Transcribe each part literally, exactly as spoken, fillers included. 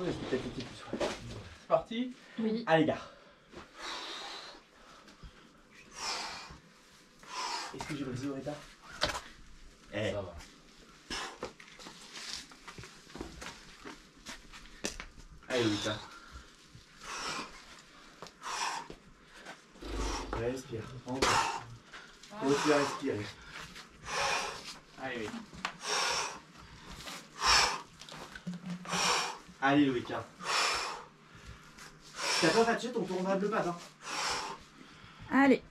mais c'était peut-être été plus. Ouais. C'est parti? Oui. Allez, gars. Est-ce que j'ai brisé Loretta? Eh. Ça va. Allez, Loretta. Respire. Encore. Continue à respirer. Allez, oui. Allez, Loïc. T'as pas fatigué ton tournage de pâte, hein? Allez.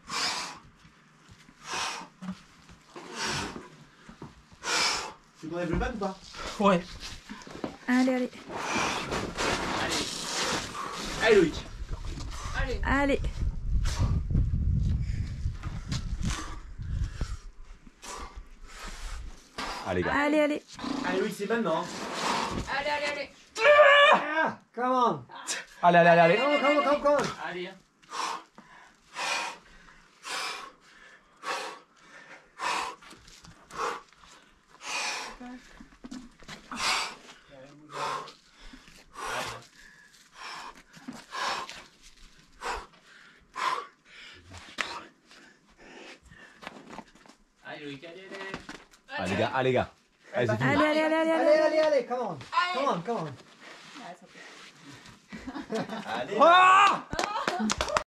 Tu t'enlèves le pad ou pas? Ouais. Allez, allez. Allez. Allez, Loïc. Allez. Allez. Allez, gars. Allez, allez. Allez, Loïc, c'est maintenant. Hein. Allez, allez, allez. Ah, come on. Allez, allez, allez, allez. Come on, come on, come on, come on. Allez. Allez, Loïc, allez, allez. Allez, gars, allez, gars. Allez, c'est fini. Allez, allez, allez, allez, Allez, allez, allez, come on. Allez. Come on, come on. Ouais, ça peut. Allez. Ah!